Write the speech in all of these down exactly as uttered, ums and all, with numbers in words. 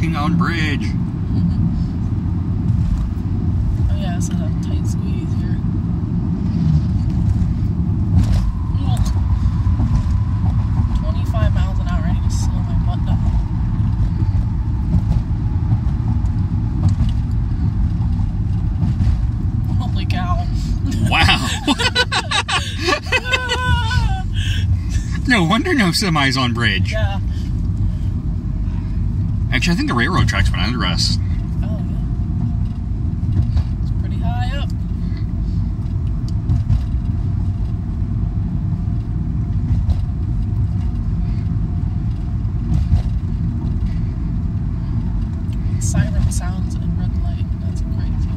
walking on bridge. Mm-hmm. Oh yeah, it's a tight squeeze here. twenty-five miles an hour. I need to slow my butt down. Holy cow. Wow. No wonder no semis on bridge. Yeah. Actually, I think the railroad tracks went under us. Oh, yeah. It's pretty high up. Siren sounds in red light. That's crazy.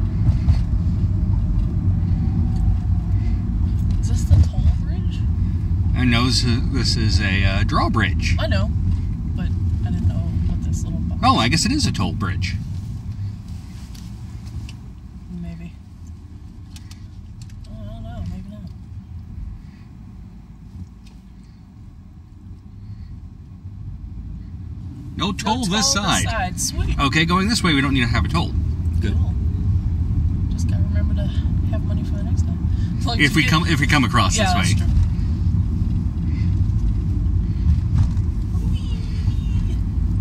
Is this the toll bridge? I know this is, this is a uh, drawbridge. I know, but I didn't know what this little box. Oh, I guess it is a toll bridge. Maybe. I don't know. Maybe not. No toll, No toll this side. This side. Sweet. Okay, going this way, we don't need to have a toll. Good. Cool. Just gotta remember to have money for the next time. Like If we get, come, if we come across yeah, this that's way. true.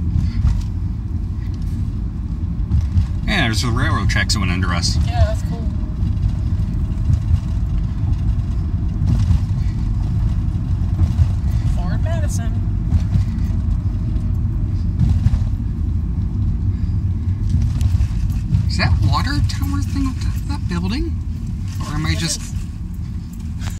Yeah, there's the railroad tracks that went under us. Yeah, that's cool.